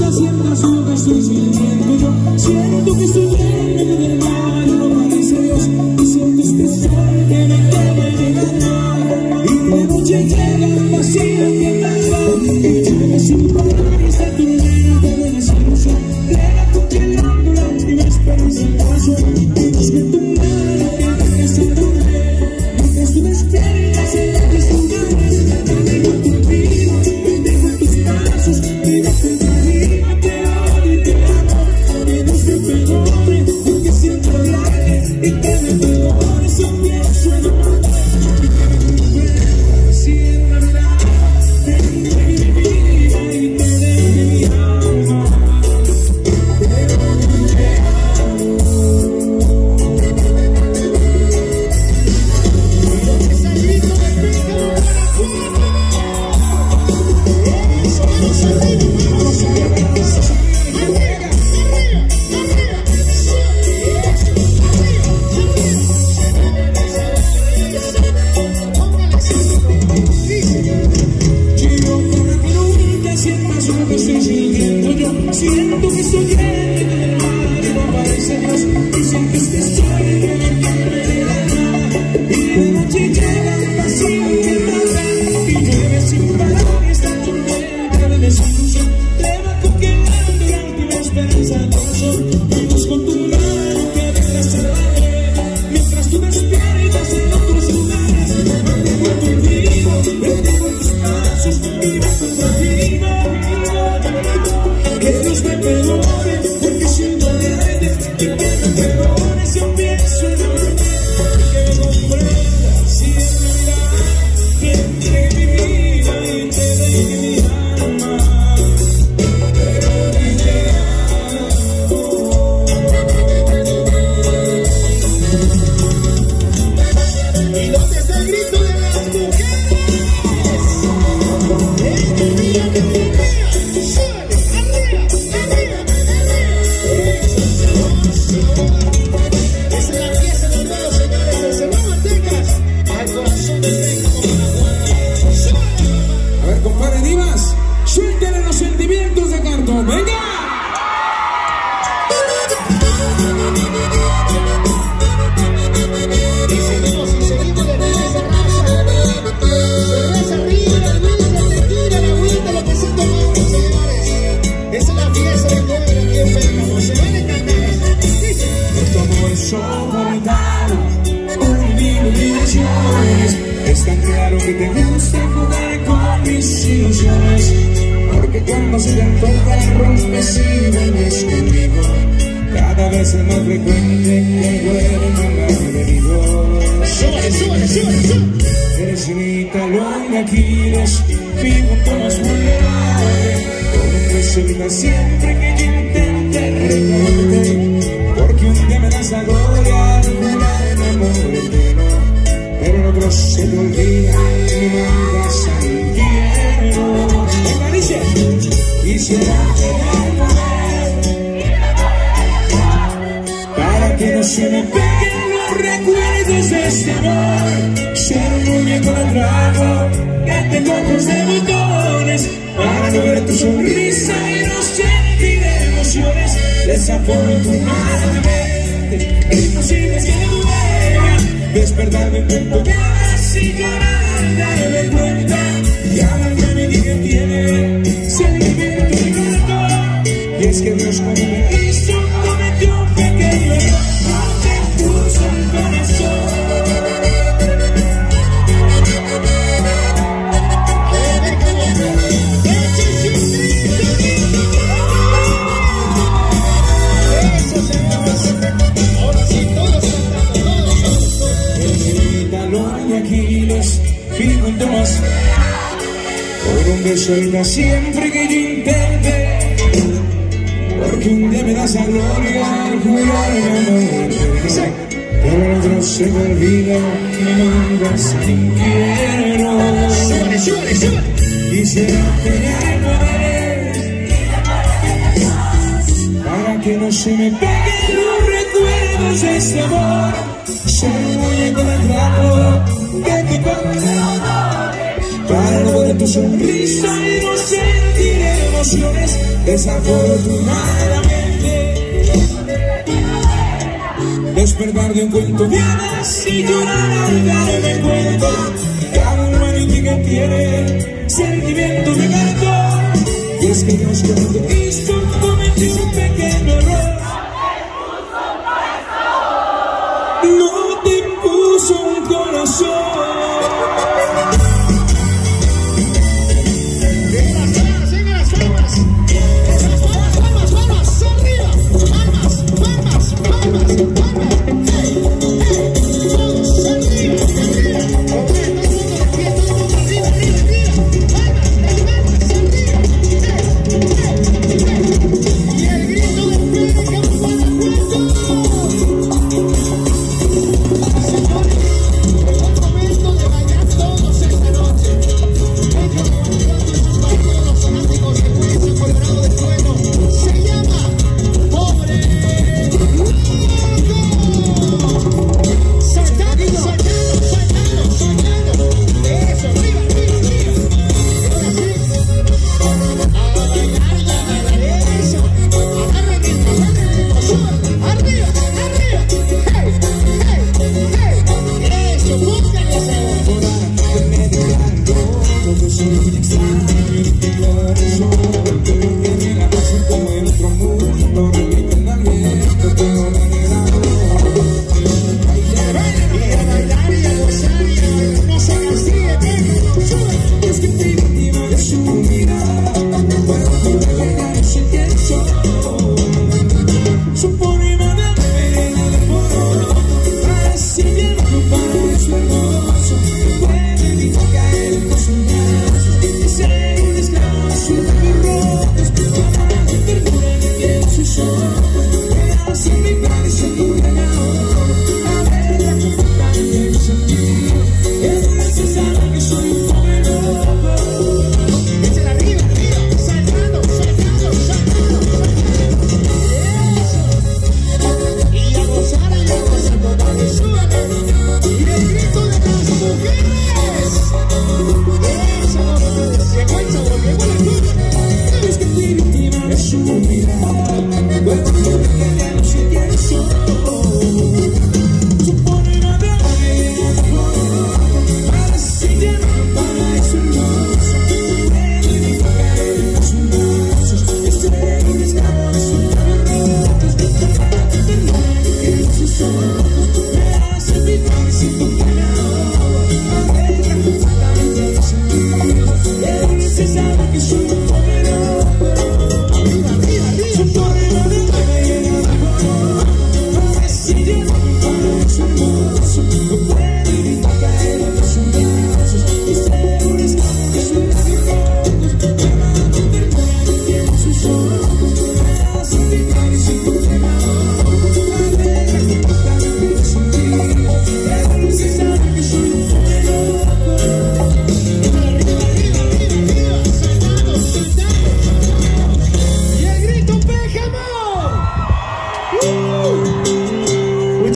sientas lo que estoy sintiendo yo. Siento que estoy lleno del mar, no parece Dios. Y siento este sol que me quema y me gana. Y de noche llega el vacío que me da. Y llega sin parar y esta tormenta de desilusión le va congelando la última esperanza al paso. Y busque tu mano que me hace dormir. Mientras tú despiertas en la desnudez, te dejo tu vida, te dejo en tus brazos. Vive contra mí, te odio y te amo. Que Dios me perdone porque siento hablarle y que me perdone si pienso en amarte. Y que me comprendas si en la verdad te entregué mi vida y te dejé mi alma. Siento que estoy lleno del mar y no aparece Dios. Y siento este sol que me quema de la nada. Y de noche llega el vacío que me da. Y llueve sin parar y esta tormenta de desilusión le va congelando la última esperanza al corazón. Y busco tu mano que dejas en la red. Mientras tú despiertas en otros lugares, me mantengo a tu vida, me dejo en tus brazos y vas contra ti. Que Dios me perdone porque siento alegre y que me perdone si pienso en amarte. Que me comprenda si es verdad que entregué mi vida y te dejé mi alma. Pero dile algo. ¿Y dónde está el grito de las mujeres? Este día que te vea. Esa es la pieza de todos, señores, desde Zacatecas al corazón del México. A ver, compadre Divas, suéltenle los sentimientos de Cartón, ¡venga! Y seguimos de cerveza raza. Cerveza arriba, el whisky, el tequila, la agüita, lo que se tomamos, señores. Esa es la fiesta de Corea que pegamos, se van a encantar. Tu amor es solitario, un vino de ilusiones. Es tan claro que te gusta jugar con mis ilusiones. Porque cuando se te antoja rompes y vienes conmigo. Cada vez es más frecuente que el cuerpo me ha venido. Eres mi talón de Aquiles, mi punto más vulnerable. Todo me suelta siempre que yo intente recordarte. Porque un día me das la gloria al jurar en amor eterno. Pero en otros se te olvida y me mandas al infierno. Venga, dice, quisiera tener poder para que no se me peguen los recuerdos de este amor. Ser un muñeco de trago que tengo ojos de botones para no ver tu sonrisa y no sentir emociones. Desafortunadamente, imposible que duela despertarme en temporadas y llorar de vergüenza. Y ahora que me dije tiene sentimiento de corazón. Y es que Dios como me hizo cometió un pequeño error. No te puso el corazón. Por un beso y no siempre que yo intente. Porque un día me das la gloria al jurar en amor. Pero el otro se me olvida y me mandas al infierno. Quisiera tener poder para que no se me peguen los recuerdos de ese amor. Ser un muñeco de trapo que te para no ver tu sonrisa y no sentir emociones. emociones, desafortunadamente. Despertar de un cuento de hadas y llorar al darme cuenta que aún no hay que tiene sentimiento de gato. Y es que Dios cuando Cristo cometí un pequeño error, no te puso un corazón. Sus ojos me hacen vibrar y siento